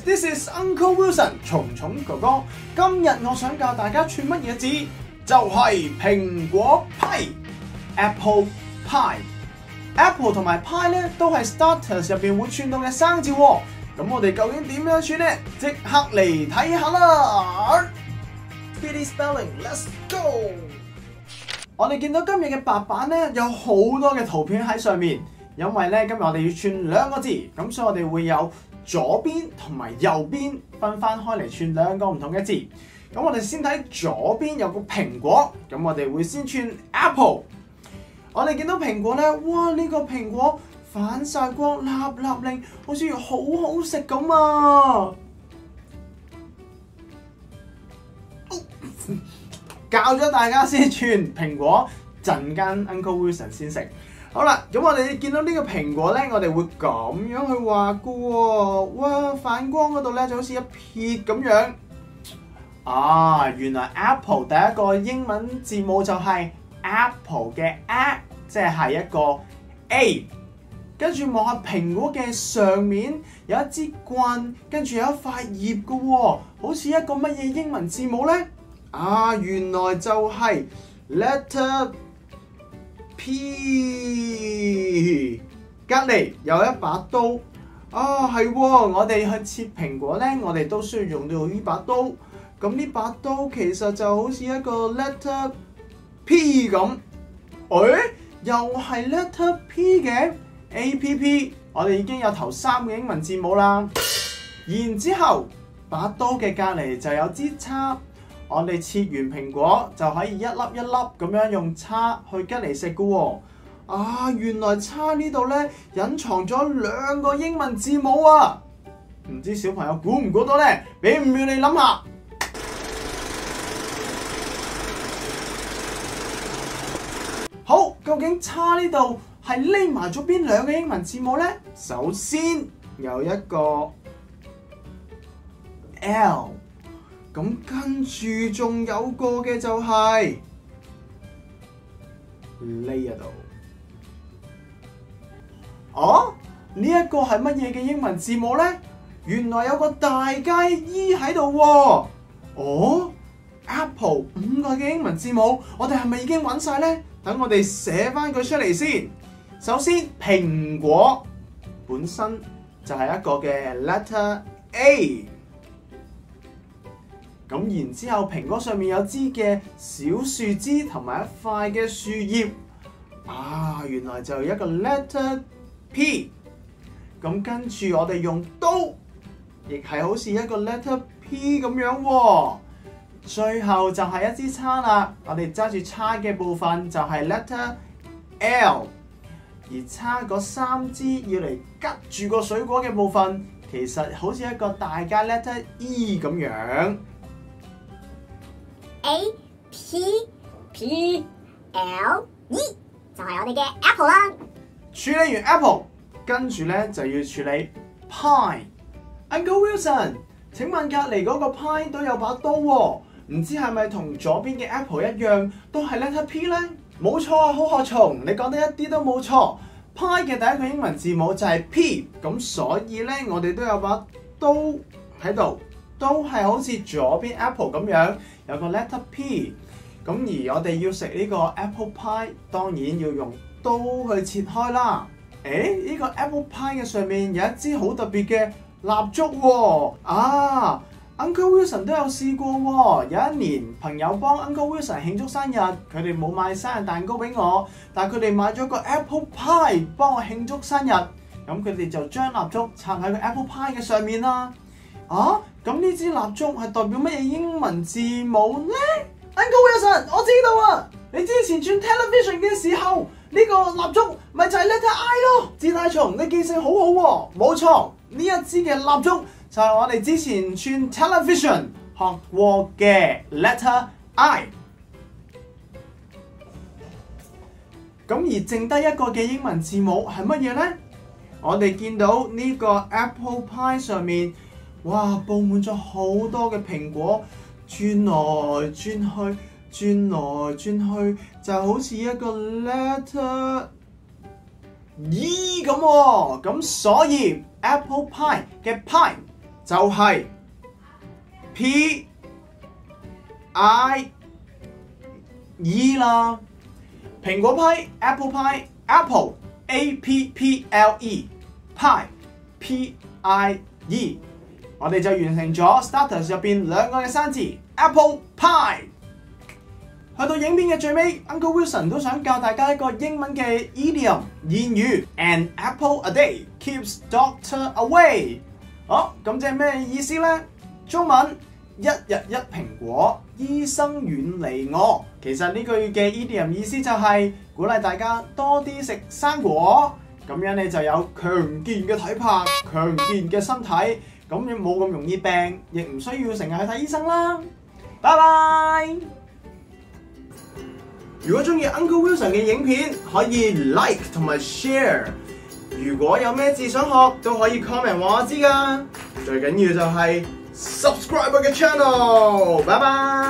this is Uncle Wilson 蟲蟲哥哥。今日我想教大家串乜嘢字，就係蘋果批 Apple Pie。Apple 同埋 Pie 咧都係 starters 入邊會串到嘅生字喎。咁我哋究竟點樣串呢？即刻嚟睇下啦 ！Speedy spelling，let's go！ 我哋見到今日嘅白板咧有好多嘅圖片喺上面，因為咧今日我哋要串兩個字，咁所以我哋會有左邊同埋右邊分翻開嚟串兩個唔同嘅字。咁我哋先睇左邊有個蘋果，咁我哋會先串 Apple。我哋見到蘋果咧，哇！呢個蘋果反晒光，立立令，好似好好食咁啊！教咗大家先串蘋果，陣間 Uncle Wilson 先食。好啦，咁我哋見到呢個蘋果咧，我哋會咁樣去畫噶喎。哇，反光嗰度咧就好似一撇咁樣。啊，原來 Apple 第一個英文字母就係 Apple 嘅 A， 即係一個 A。跟住望下蘋果嘅上面有一支棍，跟住有一塊葉噶喎，好似一個乜嘢英文字母咧？啊，原來就係 letter P， 隔離有一把刀。啊，係喎，我哋去切蘋果咧，我哋都需要用到呢把刀。咁呢把刀其實就好似一個 letter P 咁。誒，又係 letter P 嘅 APP， 我哋已經有頭3個英文字母啦。然之後把刀嘅隔離就有支叉。我哋切完蘋果就可以一粒一粒咁樣用叉去吉嚟食㗎喎。啊，原來叉呢度咧隱藏咗2個英文字母啊！唔知小朋友估唔估到咧？俾5秒你諗下。好，究竟叉呢度係匿埋咗邊2個英文字母咧？首先有一個 L。咁跟住仲有個嘅就係呢一度。哦，呢一個係乜嘢嘅英文字母咧？原來有個大階 E 喺度喎。哦 ，Apple 5個嘅英文字母，我哋係咪已經揾晒咧？等我哋寫翻佢出嚟先。首先，蘋果本身就係一個嘅 letter A。咁然之後，蘋果上面有支嘅小樹枝同埋一塊嘅樹葉，啊，原來就一個 letter P。咁跟住我哋用刀，亦係好似一個 letter P 咁樣喎。最後就係一支叉啦，我哋揸住叉嘅部分就係 letter L， 而叉嗰3支要嚟吉住個水果嘅部分，其實好似一個大嘅 letter E 咁樣。 A P P L E 就係我哋嘅 Apple 啦。 處理完 Apple， 跟住咧就要處理 Pie。Uncle Wilson， 請問隔離嗰個 Pie 都有把刀喎，唔知係咪同左邊嘅 Apple 一樣，都係 letter P 咧？冇錯啊，好學蟲，你講得一啲都冇錯。Pie 嘅第一個英文字母就係 P， 咁所以咧我哋都有把刀喺度。都係好似左邊 Apple 咁樣有個 letter P， 咁而我哋要食呢個 Apple Pie， 當然要用刀去切開啦。呢個 Apple Pie 嘅上面有一支好特別嘅蠟燭喎。啊 ，Uncle Wilson 都有試過喎。有一年朋友幫 Uncle Wilson 慶祝生日，佢哋冇買生日蛋糕俾我，但係佢哋買咗個 Apple Pie 幫我慶祝生日。咁佢哋就將蠟燭插喺個 Apple Pie 嘅上面啦。啊，咁呢支蠟燭係代表乜嘢英文字母咧 ？Uncle Wilson， 我知道啊！你之前轉 television 嘅時候，呢個蠟燭咪就係 letter I 咯。志大松，你記性好好喎。冇錯，呢一支嘅蠟燭就係我哋之前轉 television 學過嘅 letter I。咁而剩低一個嘅英文字母係乜嘢咧？我哋見到呢個 Apple Pie 上面。哇！佈滿咗好多嘅蘋果，轉來轉去，轉來轉去，就好似一個 letter E 咁喎。咁所以 Apple Pie 嘅 pie 就係 P I E 啦。蘋果批 Apple Pie Apple A P P L E Pie P I E， 我哋就完成咗 Starters 入邊兩個嘅生字 Apple Pie。去到影片嘅最尾 ，Uncle Wilson 都想教大家一個英文嘅 idiom 諺語 ，An apple a day keeps doctor away。好，咁即係咩意思呢？中文一日一蘋果，醫生遠離我。其實呢句嘅 idiom 意思就係鼓勵大家多啲食生果，咁樣你就有強健嘅體魄、強健嘅身體，咁樣冇咁容易病，亦唔需要成日去睇醫生啦。拜拜！如果中意 Uncle Wilson 嘅影片，可以 like 同埋 share。如果有咩字想學，都可以 comment 話我知㗎。最緊要就係 subscribe 我嘅 channel。拜拜。